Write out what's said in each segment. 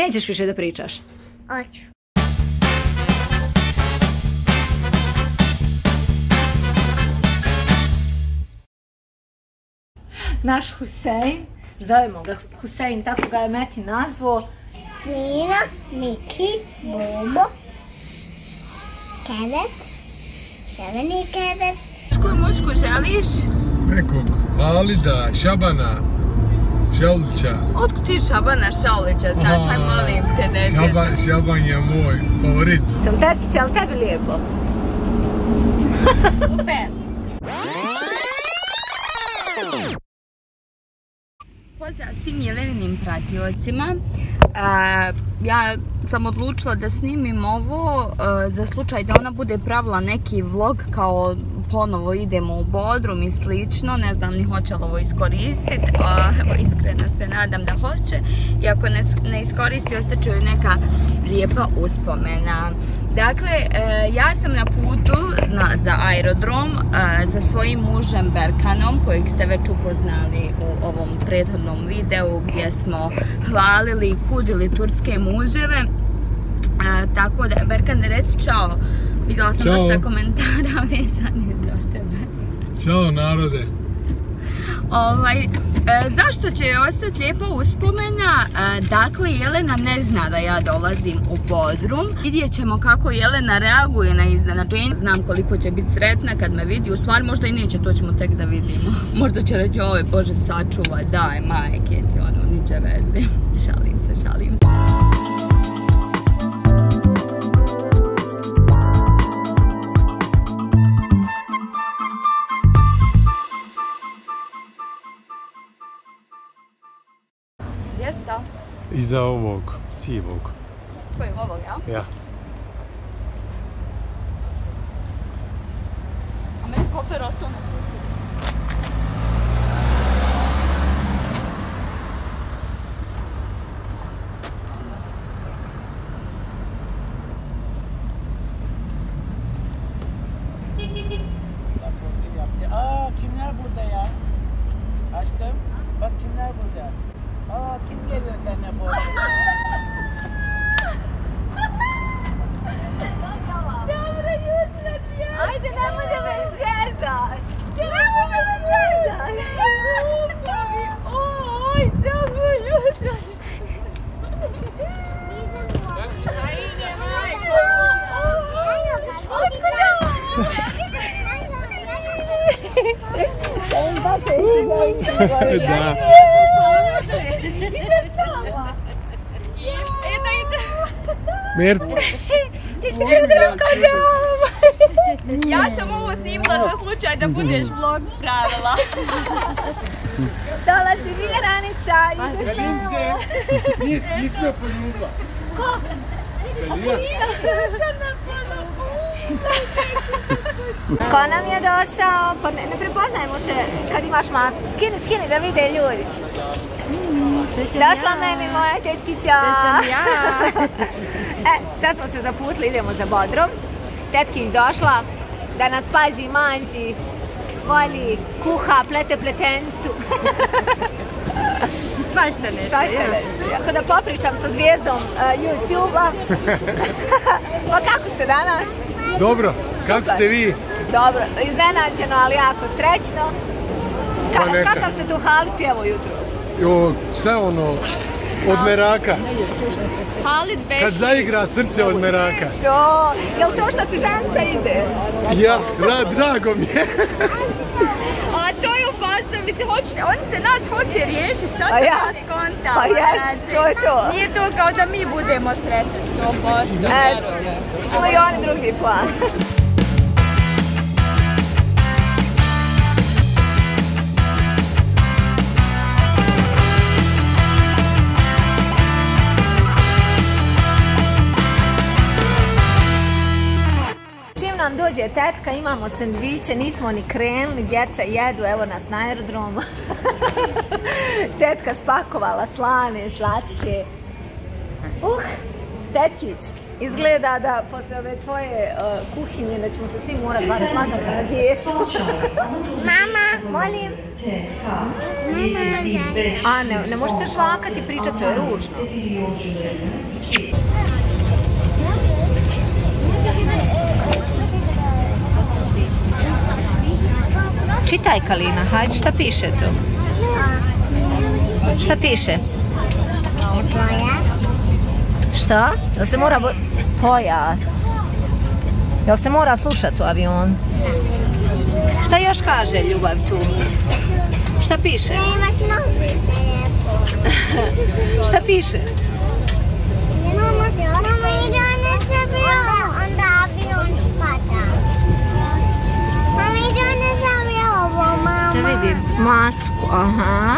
Nećeš više da pričaš? Hoću. Naš Husein, zovemo ga Husein, tako ga je Metin nazvao. Mira, Miki, Bobo, Kevet, Ševeni Kevet. Koju muziku želiš? Nekog Alida, Šabana, Šalića. Otkud ti Šabana Šalića, znaš, aj molim te, ne znam. Šaban je moj favorit. Sam tetkice, ali tebi lijepo. Super. Pozdrav svim Jeleninim pratiocima. Ja sam odlučila da snimim ovo za slučaj da ona bude pravila neki vlog kao ponovo idemo u Bodrum i slično. Ne znam ni hoće li ovo iskoristiti, iskreno se nadam da hoće. I ako ne iskoristi, ostaće joj neka lijepa uspomena. Dakle, ja sam na putu za aerodrom za svojim mužem Berkanom, kojeg ste već upoznali u ovom prethodnom videu gdje smo hvalili i kudili turske muževe. Tako da, Berkan, reci čao. Vidjela sam dosta komentara vezanih za tebe. Ćao narode. Zašto će joj ostati lijepa uspomena? Dakle, Jelena ne zna da ja dolazim u Bodrum. Vidjet ćemo kako Jelena reaguje na iznenađenje. Znam koliko će biti sretna kad me vidi. U stvari možda i neće, to ćemo tek da vidimo. Možda će reći, oj Bože sačuvaj, daj majke ti, ono, niđe veze. Šalim se, šalim se. Gdje si to? Iza ovog, sivog. Koji je ovog, jel? Ja. A meni kofer ostao na sliku. Kimler burada ya? Aşkım, bak kimler burada. Kim geliyor seninle bu arada? Ajde, nemoj da me zezaš. Nemoj da me zezaš. Oj, da me ljubav. Da. Mert. Ti si mi udarom kođom. Ja sam ovo snimila za slučaj da budeš vlog pravila. Dolazi Vjeranica, ide s nama. Nisi me poljuba. Ko? Ko nam je došao? Pa ne prepoznajemo se kad imaš masku. Skini da vide ljudi. Došla meni moja tetkica. To sam ja. Sad smo se zaputili, idemo za Bodrum. Tetkić došla da nas pazi, mazi, voli, kuha, plete pletencu. Svašta nešto. Ako da popričam sa zvijezdom YouTube-a. Pa kako ste danas? Dobro, kako ste vi? Dobro, iznenađeno, ali jako srećno. Kakav se tu Halid pjevo jutros? Šta je ono, od meraka? Halid Bešić. Kad zaigra srce od meraka. To, jel to što ti ženca ide? Ja, drago mi je. A to je opasno, mislim, oni se nas hoće riješiti, sad se nas kontamo. Pa jest, to je to. Nije to kao da mi budemo sretni, 100%. Čuo i oni drugi plan. Nam dođe tetka, imamo sendviče, nismo ni krenuli, djeca jedu, evo nas na aerodromu. Tetka spakovala slane, slatke. Tetkić, izgleda da posle ove tvoje kuhinje da ćemo se svi morati vas lagati na dijetu. Mama, Molim? A, ne možete žvakati i pričati, to je ružno. Čitaj, Kalina, hajde, šta piše tu? Šta piše? Šta? Jel se mora... Pojas. Jel se mora slušati u avionu? Šta još kaže ljubav tu? Šta piše? Šta piše? Onda avion spada. Mami, donesi ovo, mama. Da vidim. Masku, aha.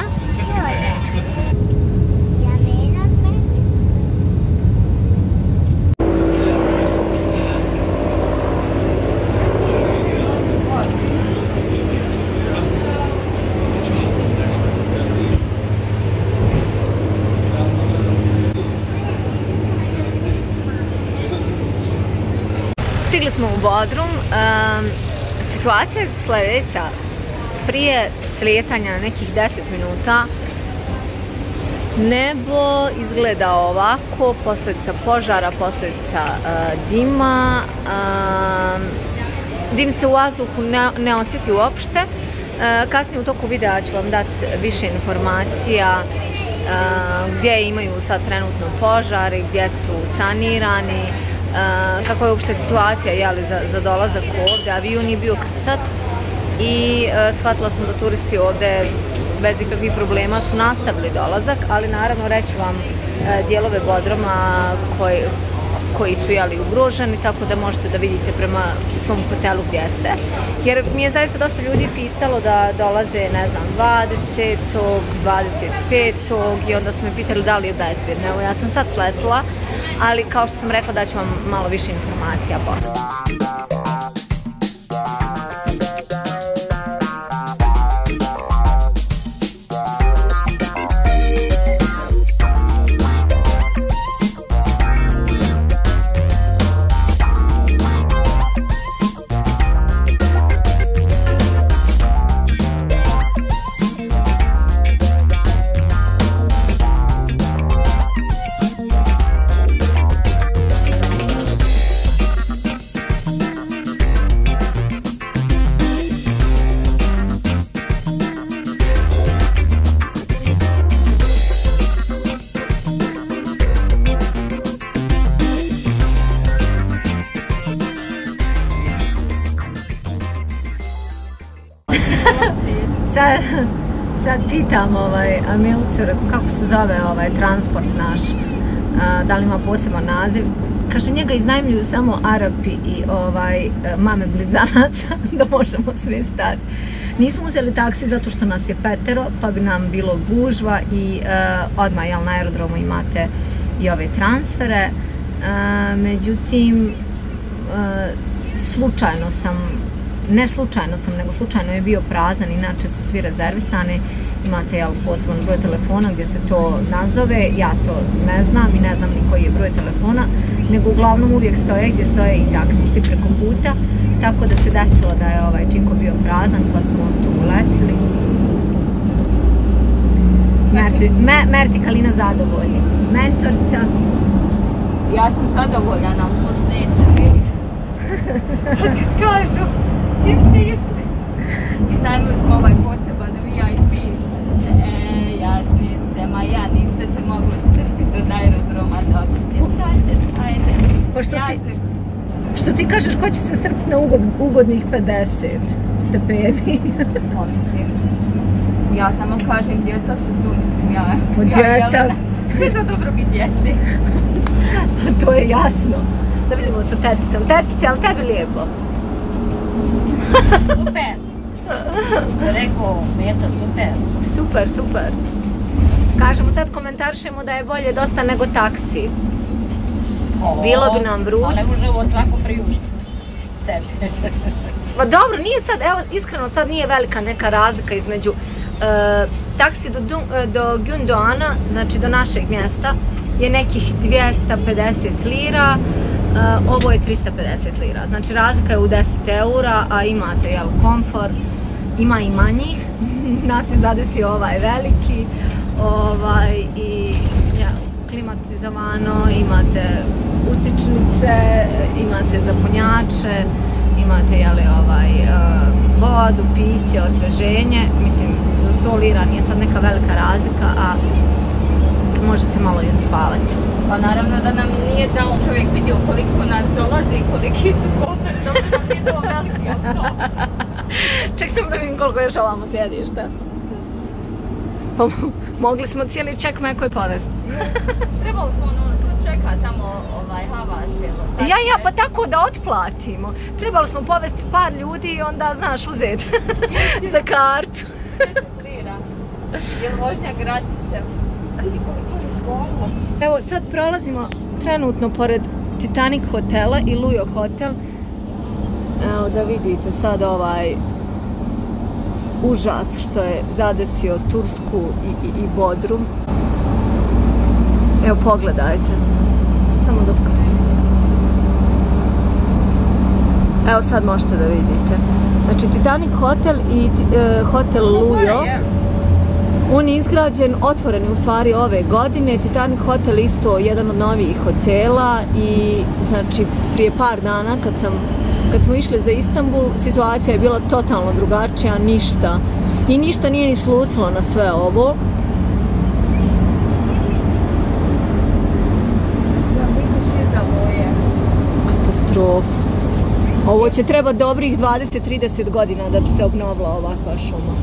Stigli smo u Bodrum. Situacija je sljedeća. Prije slijetanja na nekih 10 minuta nebo izgleda ovako, posljedica požara, posljedica dima. Dim se u vazduhu ne osjeti uopšte. Kasnije u toku videa ću vam dati više informacija gdje imaju sad trenutno požari, gdje su sanirani, kako je uopšte situacija za dolazak ovdje. Avion je bio krcat i shvatila sam da turisti ovdje bez ikakvih problema su nastavili dolazak, ali naravno reću vam dijelove Bodruma koji su ugroženi, tako da možete da vidite prema svom hotelu gdje ste. Jer mi je zaista dosta ljudi pisalo da dolaze, ne znam, 20. 25. i onda su me pitali da li je bezbjedno. Evo, ja sam sad sletila, ali kao što sam rekla da ću vam malo više informacija poslije. Sad pitam Milicu kako se zove ovaj transport naš, da li ima poseban naziv. Kaže, njega iznajmljuju samo Arapi i mame blizanaca, da možemo svi stati. Nismo uzeli taksi zato što nas je 5, pa bi nam bilo gužva i odmah na aerodromu imate i ove transfere. Međutim, slučajno sam, ne slučajno sam, nego slučajno je bio prazan, inače su svi rezervisani. Imate poseban broj telefona gdje se to nazove, ja to ne znam i ne znam ni koji je broj telefona, nego uglavnom uvijek stoje gdje stoje i taksisti preko puta, tako da se desilo da je ovaj Činko bio prazan pa smo tu uletili. Merti Kalina zadovoljni. Mentorca. Ja sam zadovoljna, ali možda neće reći. Sad kad kažu, s čim ste išli? Iznajmili smo ovaj poseban VIP. Jasnice, ma ja niste se mogli strpiti od aerodroma da otiđeš. Šta ćeš, ajde. Pa što ti kažeš, ko će se strpiti na ugodnih 50 stepeni? Mislim, ja samo kažem, djeca su tu, mislim, ja... Djeca... Sve za dobrobit djeci. Pa to je jasno. Da vidimo sa tetkicom. Tetkice, ali tebi lijepo? Super! Rekao, Meta, super! Super! Kažemo sad, komentarišemo da je bolje dosta nego taksi. Bilo bi nam vruć. Ali ne može ovo svako priuštiti sebi. Pa dobro, nije sad, evo, iskreno sad nije velika neka razlika između taksi do Gyundoana, znači do našeg mjesta, je nekih 250 lira, ovo je 350 lira. Znači razlika je u 10 eura, a imate komfor, ima i manjih, nas je zadesio ovaj veliki, i ja, klimatizovano, imate utičnice, imate zapunjače, imate vodu, piće, osveženje, mislim, za 100 lira nije sad neka velika razlika, a može se malo i odspavati. Pa naravno da nam nije dao čovjek vidio koliko nas dolazi i koliki su koferi, da bi nam vidio veliki autobus. Ček samo da vidim koliko još ovamo sjedišta. Pa mogli smo cijeli ček mekoj povesti. Trebali smo ko čeka tamo Havaš. Pa tako da otplatimo. Trebali smo povesti par ljudi i onda, znaš, uzeti za kartu. 10 lira. Jel vožnja gratis? Vidi koliko je skolo. Evo, sad prolazimo trenutno pored Titanic hotela i Lujo hotel. Evo da vidite sad ovaj užas što je zadesio Tursku i Bodrum. Evo pogledajte. Samo dok... Evo sad možete da vidite. Znači Titanic hotel i hotel Lujo. On je izgrađen, otvoren je u stvari ove godine. Titanic hotel isto jedan od novijih hotela i znači prije par dana kad smo išli za Istanbul, situacija je bila totalno drugačija, ništa nije ni slutilo na sve ovo. Katastrofa. Ovo će treba dobrih 20-30 godina da bi se obnovila ovakva šuma.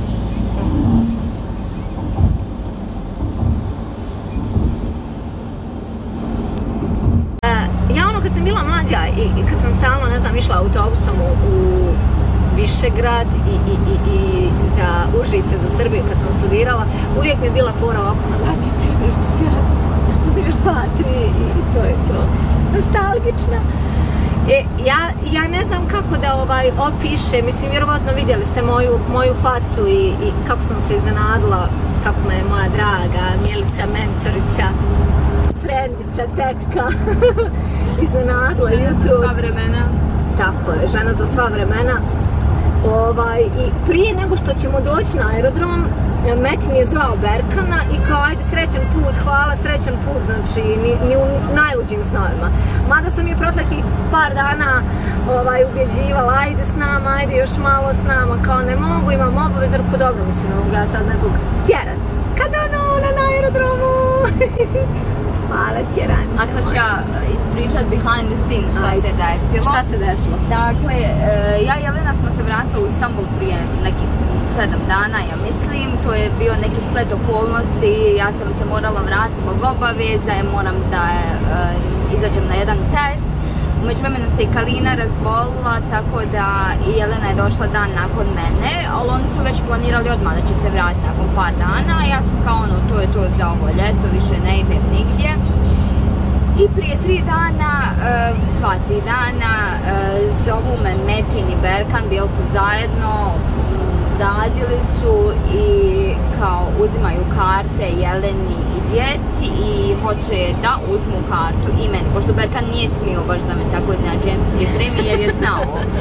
Kad sam bila mlađa i kad sam stalno, ne znam, išla autobusom u Višegrad i za Užice, za Srbiju kad sam studirala, uvijek mi je bila fora ovako na zadnjem sjedištu sjedi. Uzmeš 2, 3 i to je to. Nostalgična. Ja ne znam kako da opiše, mislim, vjerovatno vidjeli ste moju facu i kako sam se iznenadila, kako me je moja draga Milica, mentorica, frendica, tetka iznenadila jutros. Žena za sva vremena. Tako je, žena za sva vremena. I prije nego što ćemo doći na aerodrom, Metin je zvao Berkana i kao ajde srećan put, hvala, srećan put, znači ni u najluđim snovima. Mada sam je proteklih par dana ubjeđivala, ajde s nama, ajde još malo s nama, kao ne mogu, imam obavezu, reko dobro, mislim, ne mogu ja sad nekog tjerat. Kada ona na aerodromu? Hvala ti, Rani. A sad ću ja ispričat behind the scenes šta se desilo. Šta se desilo? Dakle, ja i Jelena smo se vratili u Istanbul prije nekih 7 dana, ja mislim. To je bio neki splet okolnosti, ja sam se morala vratiti zbog obaveza, moram da izađem na jedan test. U međuvremenu se i Kalina razbolila, tako da i Jelena je došla dan nakon mene, ali oni su već planirali odmah da će se vratiti nakon par dana, a ja sam kao to je to za ovo ljeto, više ne idem nigdje. I prije 3 dana, 2-3 dana, zovu me Metin i Berkan, bili su zajedno, radili su i kao uzimaju karte Jeleni i djeci i hoće da uzmu kartu i meni, pošto Berkan nije smio baš da me tako iznenađujem pripremi jer je znao.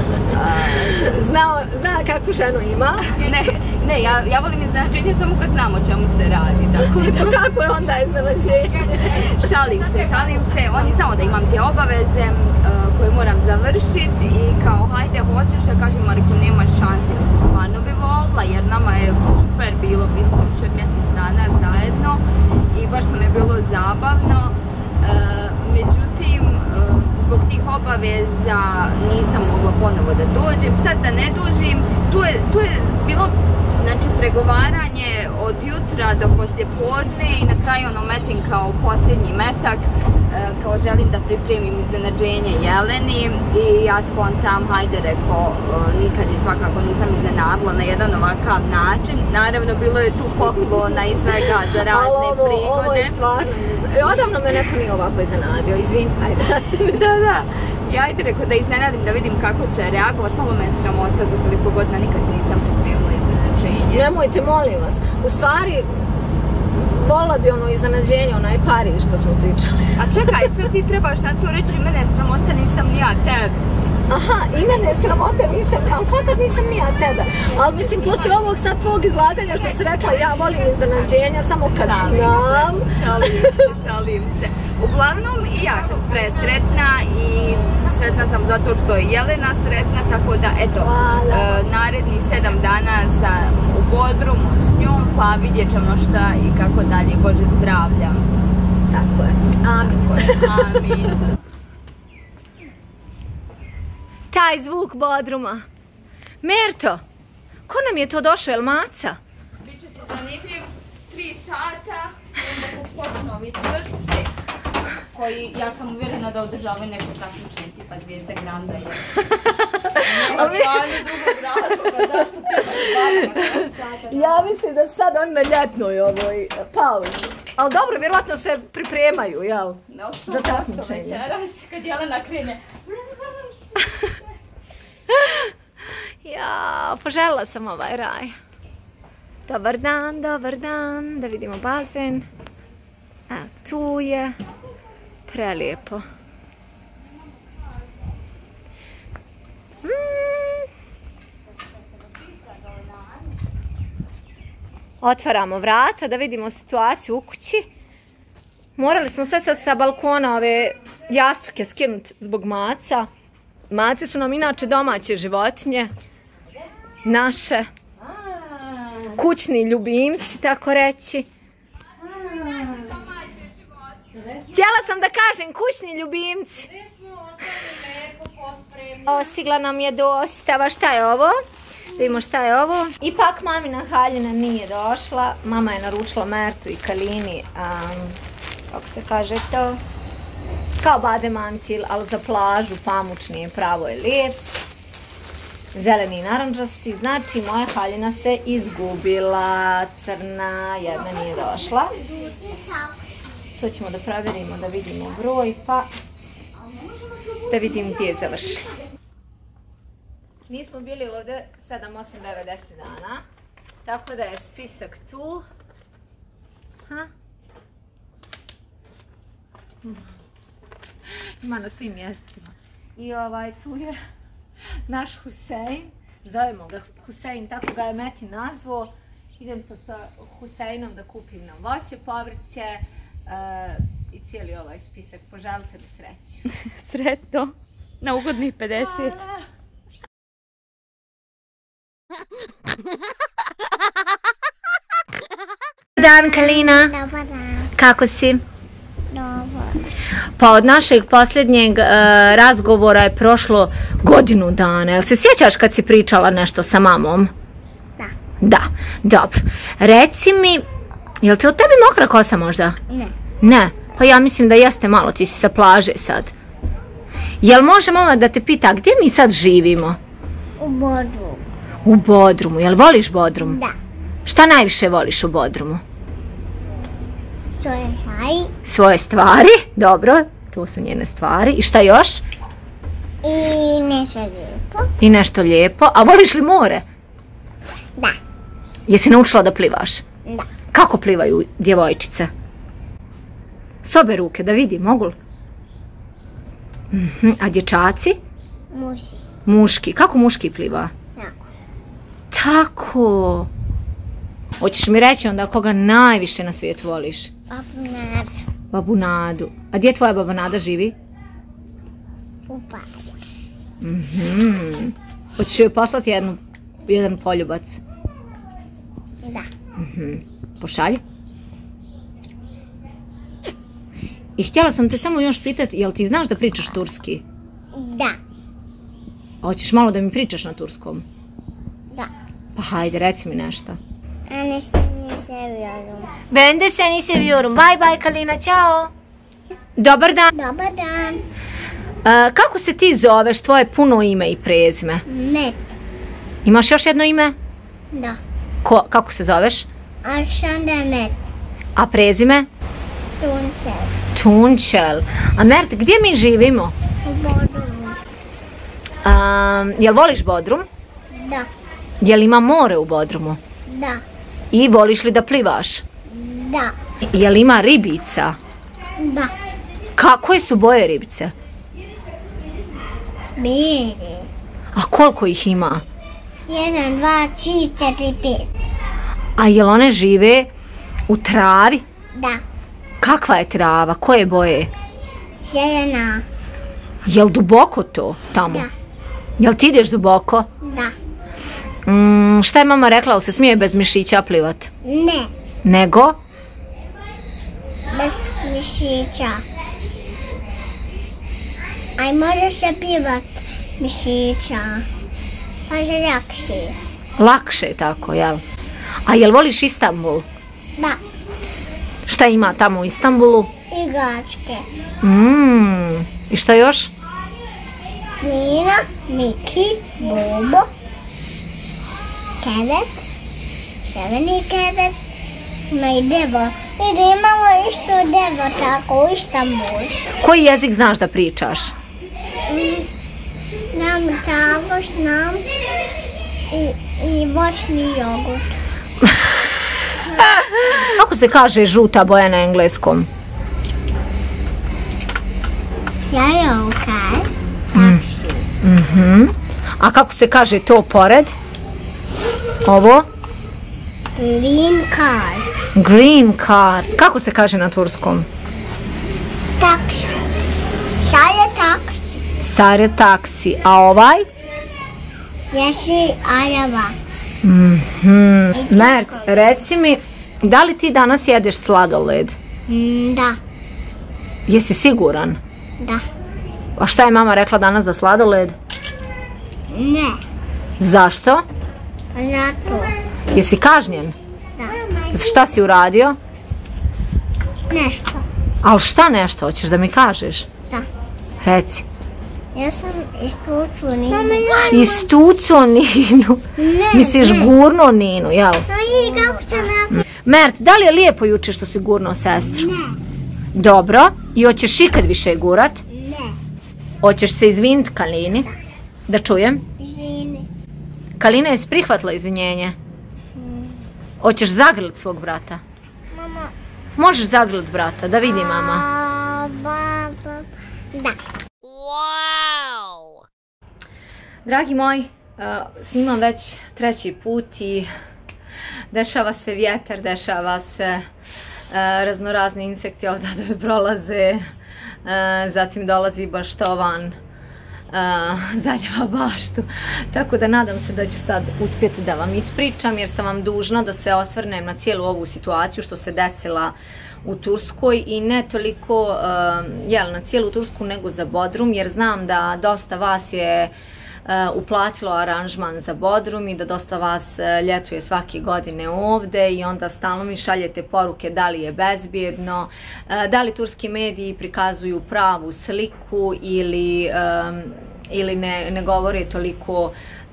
Zna kakvu ženu ima? Ne, ja volim iznenađenje samo kad znam o čemu se radi. Pa kako je onda iznenađenje? Šalim se, on je znao da imam te obaveze koje moram završiti i kao hajde hoćeš, ja kažem Mariko nemaš šanse, mislim stvarno bi volila jer nama je super bilo, bili smo više od mjesec dana zajedno i baš nam je bilo zabavno. Međutim, zbog tih obaveza nisam mogla ponovo da dođem. Sad da ne dužim, tu je bilo znači pregovaranje od jutra do poslijepodne i na kraju Metin kao posljednji metak kao želim da pripremim iznenađenje Jeleni i ja spontam, hajde reko, nikad i svakako nisam iznenadila na jedan ovakav način. Naravno bilo je tu poklona i svega za razne prigode. Ovo je stvarno, odavno me neko nije ovako iznenadio, izvini, ajde nastavi. Da. I ajde reko da iznenadim, da vidim kako će reagovati, malo me je sramota za koliko godina nikad nisam pripremila iznenađenje. Nemojte, molim vas, u stvari volila bi ono iznenađenje, onaj Pariz što smo pričali. A čekaj, sad ti trebaš na to reći, mene je sramota, nisam ni ja tebi. Aha, i mene je sramota, ali fakat nisam ni ja tebe. Ali mislim, poslije ovog sad tvog izlaganja što si rekla, ja volim iznenađenja samo kad znam. Šalim se. Uglavnom, i ja sam presretna i sretna sam zato što je Jelena sretna, tako da, eto, narednih 7 dana sam u Bodrumu s njom, pa vidjet ćemo šta i kako dalje, Bože zdravlja. Tako je. Amin. Amin. Taj zvuk Bodruma. Merto, ko nam je to došao, jel Maca? Biće to zanimljiv 3 sata, onda počnu ovi cvršci, koji, ja sam uvjerena da održavaju neko takmičenje tipa Zvijezde Granda. Nema stvarno drugog razloga, zašto piše 2 sata. Ja mislim da su sad oni na ljetnoj ovoj pauzi. Ali dobro, vjerojatno se pripremaju, jel? Za takmičenje. Večeras, kad Jelena krene. Ja, poželjela sam ovaj raj. Dobar dan, da vidimo bazen. Evo, tu je. Prelijepo. Otvaramo vrata da vidimo situaciju u kući. Morali smo sve sad sa balkona ove jastuke skinuti zbog maca. Mace su nam inače domaće životinje. Naše. Kućni ljubimci, tako reći. Htjela sam da kažem kućni ljubimci. Stigla nam je dostava. Šta je ovo? Da vidimo šta je ovo. Ipak mamina haljina nije došla. Mama je naručila Mertu i Kalini, kako se kaže to, kao bademantil, ali za plažu, pamučni, pravo je lijep. Zeleni i naranđasti, znači moja haljina se izgubila. Crna, jedna nije došla. To ćemo da provjerimo, da vidimo broj, pa da vidim gdje je završila. Nismo bili ovdje 7, 8, 9, 10 dana, tako da je spisak tu. Ima na svim mjestima. I tu je naš Husein, zovemo ga Husein, tako ga je Meti nazvao. Idem sad sa Huseinom da kupim nam voće, povrće i cijeli ovaj spisak. Poželite mi sreću. Sretno, na ugodnih 50. Dobar dan, Kalina. Dobar dan. Kako si? Dobro. Pa od našeg posljednjeg razgovora je prošlo godinu dana. Jel se sjećaš kad si pričala nešto sa mamom? Da. Da, dobro. Reci mi, jel ti od tebi mokra kosa možda? Ne. Ne? Pa ja mislim da jeste, malo ti si sa plaže sad. Jel može mama da te pita gdje mi sad živimo? U Bodrumu. U Bodrumu. Jel voliš Bodrum? Da. Šta najviše voliš u Bodrumu? Svoje stvari. Svoje stvari, dobro, to su njene stvari. I šta još? I nešto lijepo. I nešto lijepo. A voliš li more? Da. Jesi naučila da plivaš? Da. Kako plivaju djevojčice? S obe ruke, da vidi, mogu li? A dječaci? Muši. Muški. Kako muški pliva? Tako. Tako. Hoćeš mi reći onda koga najviše na svijetu voliš? Babu Nadu. Babu Nadu. A gdje tvoja baba Nada živi? U Padu. Hoćeš joj poslati jedan poljubac? Da. Pošalji. I htjela sam te samo još pitati, jel ti znaš da pričaš turski? Da. Hoćeš malo da mi pričaš na turskom? Da. Pa hajde, reci mi nešto. A nešto ne seviyorum. Ben de seni seviyorum. Bye bye Kalina, čao. Dobar dan. Dobar dan. Kako se ti zoveš, tvoje puno ime i prezime? Met. Imaš još jedno ime? Da. Kako se zoveš? Alexander Met. A prezime? Tunčel. Tunčel. A Mert, gdje mi živimo? U Bodrumu. Jel voliš Bodrum? Da. Jel ima more u Bodrumu? Da. I voliš li da plivaš? Da. Jel ima ribica? Da. Koje su boje ribice? Bijeli. A koliko ih ima? 1, 2, 3, 4, 5. A jel one žive u travi? Da. Kakva je trava? Koje boje? Zelena. Jel duboko to tamo? Da. Jel ti ideš duboko? Da. Šta je mama rekla, ali se smije bez mišića plivat? Ne. Nego? Bez mišića. Aj može se plivat mišića. Pa je lakše. Lakše je tako, jel? A jel voliš Istanbul? Da. Šta ima tamo u Istanbulu? Igračke. I šta još? Nina, Miki, Bobo, Kevet, Seveni Kevet, ima i devo. I da imamo isto devo tako u Istanbul. Koji jezik znaš da pričaš? Znam tagoš, znam i voćni jogurt. Kako se kaže žuta boja na engleskom? Yellow. A kako se kaže to pored? Ovo? Green car. Green car. Kako se kaže na turskom? Taksi. Šalje taksi. Sare taksi. A ovaj? Jesi araba. Mert, reci mi, da li ti danas jedeš sladoled? Da. Jesi siguran? Da. A šta je mama rekla danas za sladoled? Ne. Zašto? Zato. Jesi kažnjen? Da. Šta si uradio? Nešto. Ali šta nešto, hoćeš da mi kažeš? Da. Reci. Ja sam istuču Ninu. Istuco Ninu. Ne. Misliš gurno Ninu, jel? I kako sam ja... Mert, da li je lijepo juče što si gurnuo sestru? Ne. Dobro. I hoćeš ikad više gurat? Ne. Hoćeš se izviniti Kalini? Da čujem. Izvini. Kalina je prihvatila izvinjenje. Hoćeš zagrlit svog brata? Mama. Možeš zagrlit brata, da vidi mama. Da. Dragi moji, snimam već 3. put i dešava se vjetar, dešava se raznorazni insekti ovdje da me prolaze, zatim dolazi baštovan, zaljeva baštu, tako da nadam se da ću sad uspjeti da vam ispričam jer sam vam dužna da se osvrnem na cijelu ovu situaciju što se desila u Turskoj i ne toliko na cijelu Tursku nego za Bodrum jer znam da dosta vas je uplatilo aranžman za Bodrum i da dosta vas ljetuje svake godine ovdje i onda stalno mi šaljete poruke da li je bezbjedno, da li turski mediji prikazuju pravu sliku ili ne govore toliko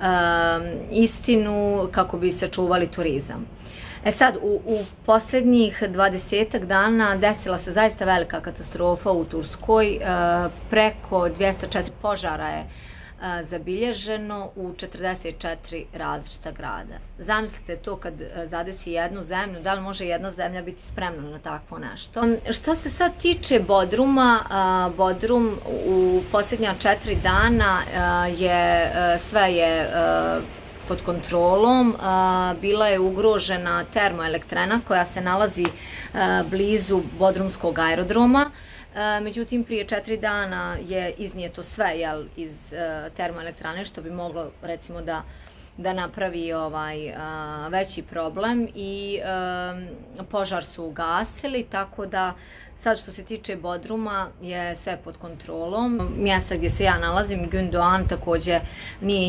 istinu kako bi sačuvali turizam. E sad, u posljednjih 20 dana desila se zaista velika katastrofa u Turskoj, preko 204 požara je zabilježeno u 44 različita grada. Zamislite to kad zadesi jednu zemlju, da li može jedna zemlja biti spremna na takvo nešto. Što se sad tiče Bodruma, Bodrum u posljednja 4 dana sve je pod kontrolom. Bila je ugrožena termoelektrana koja se nalazi blizu Bodrumskog aerodroma. Međutim, prije 4 dana je iznijeto sve iz termoelektrane što bi moglo recimo da napravi veći problem i požar su ugasili, tako da sad što se tiče Bodruma je sve pod kontrolom. Mjesta gdje se ja nalazim, Gündoğan, također nije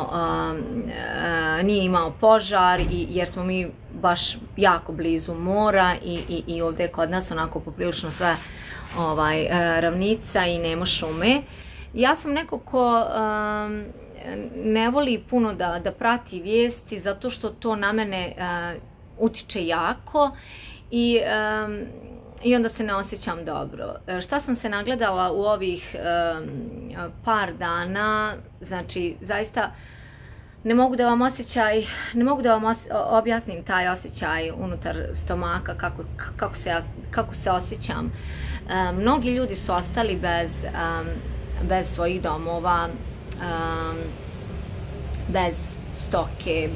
imao požar jer smo mi baš jako blizu mora i ovdje kod nas onako poprilično sve ravnica i nema šume. Ja sam neko ko ne voli puno da prati vijesti zato što to na mene utiče jako i onda se ne osjećam dobro. Šta sam se nagledala u ovih par dana, znači zaista ne mogu da vam objasnim taj osjećaj unutar stomaka, kako se osjećam. Mnogi ljudi su ostali bez svojih domova, bez stoke,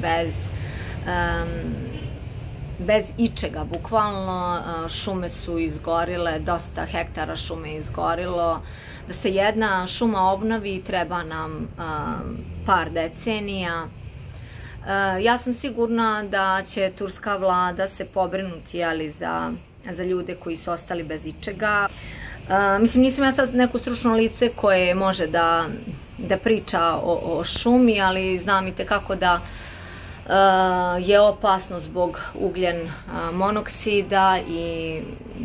bez ičega, bukvalno. Šume su izgorile, dosta hektara šume je izgorilo. Da se jedna šuma obnovi treba nam par decenija. Ja sam sigurna da će turska vlada se pobrinuti za ljude koji su ostali bez ičega. Mislim, nisam ja sad neko stručno lice koje može da priča o šumi, ali znam i tekako da je opasno zbog ugljen monoksida i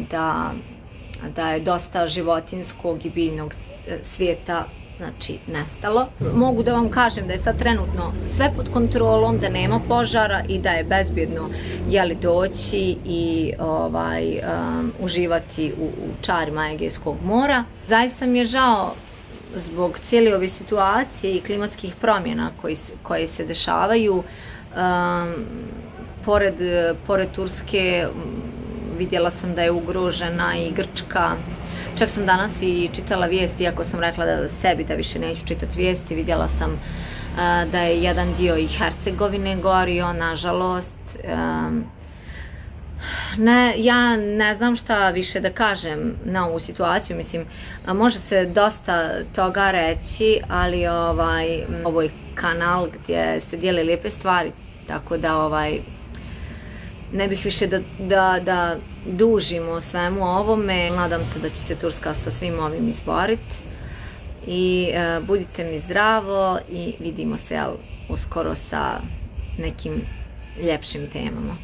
da je dosta životinjskog i biljnog svijeta nestalo. Mogu da vam kažem da je sad trenutno sve pod kontrolom, da nema požara i da je bezbjedno doći i uživati u čarima Egejskog mora. Zaista mi je žao zbog cijele ove situacije i klimatskih promjena koje se dešavaju. Pored Turske vidjela sam da je ugrožena i Grčka. Čak sam danas i čitala vijesti, iako sam rekla sebi da više neću čitati vijesti, vidjela sam da je jedan dio i Hercegovine gorio, nažalost. Ja ne znam šta više da kažem na ovu situaciju, mislim, može se dosta toga reći, ali ovo je kanal gdje se dijele lijepe stvari, tako da ne bih više da dužimo o svemu ovome. Nadam se da će se Turska sa svim ovim izboriti i budite mi zdravo i vidimo se uskoro sa nekim ljepšim temama.